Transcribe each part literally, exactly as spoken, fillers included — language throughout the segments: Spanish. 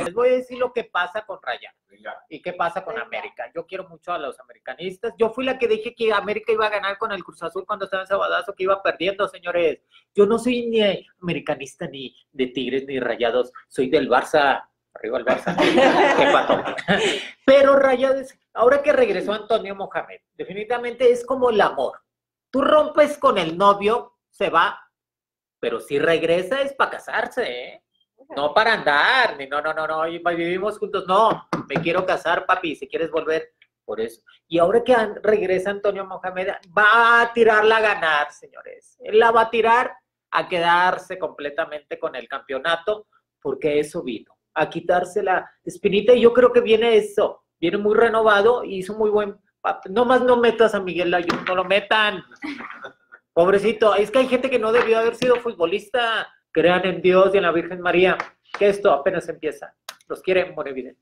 Les voy a decir lo que pasa con Rayados y qué pasa con América. Yo quiero mucho a los americanistas. Yo fui la que dije que América iba a ganar con el Cruz Azul cuando estaba en Sabadazo, que iba perdiendo, señores. Yo no soy ni americanista, ni de Tigres, ni Rayados. Soy del Barça. Arriba el Barça. Qué pato. Pero Rayados, ahora que regresó Antonio Mohamed, definitivamente es como el amor. Tú rompes con el novio, se va, pero si regresa es para casarse, ¿eh? No para andar, ni no, no, no, no, y vivimos juntos, no, me quiero casar, papi, si quieres volver, por eso. Y ahora que regresa Antonio Mohamed, va a tirarla a ganar, señores. Él la va a tirar a quedarse completamente con el campeonato, porque eso vino, a quitarse la espinita, y yo creo que viene eso, viene muy renovado, y hizo muy buen papel. No más no metas a Miguel Layún, no lo metan. Pobrecito, es que hay gente que no debió haber sido futbolista. Crean en Dios y en la Virgen María, que esto apenas empieza. Los quiere Montevideo.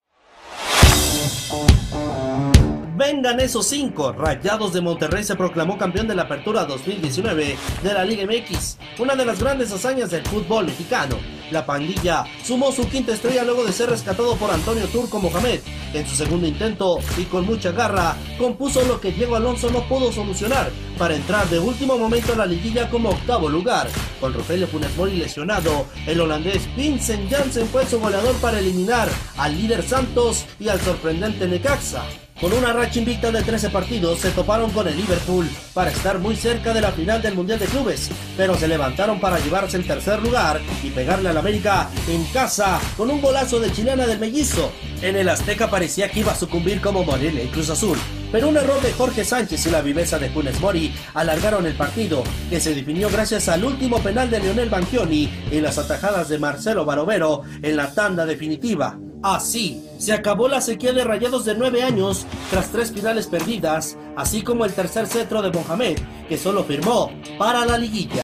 Vengan esos cinco. Rayados de Monterrey se proclamó campeón de la Apertura dos mil diecinueve de la Liga M X, una de las grandes hazañas del fútbol mexicano. La pandilla sumó su quinta estrella luego de ser rescatado por Antonio Turco Mohamed. En su segundo intento y con mucha garra, compuso lo que Diego Alonso no pudo solucionar para entrar de último momento a la liguilla como octavo lugar. Con Rogelio Funes Mori lesionado, el holandés Vincent Janssen fue su goleador para eliminar al líder Santos y al sorprendente Necaxa. Con una racha invicta de trece partidos, se toparon con el Liverpool para estar muy cerca de la final del Mundial de Clubes, pero se levantaron para llevarse el tercer lugar y pegarle al América en casa con un golazo de chilena del Mellizo. En el Azteca parecía que iba a sucumbir como Morelia y Cruz Azul, pero un error de Jorge Sánchez y la viveza de Funes Mori alargaron el partido, que se definió gracias al último penal de Lionel Banchioni y las atajadas de Marcelo Barovero en la tanda definitiva. Así, se acabó la sequía de Rayados de nueve años tras tres finales perdidas, así como el tercer cetro de Mohamed, que solo firmó para la liguilla.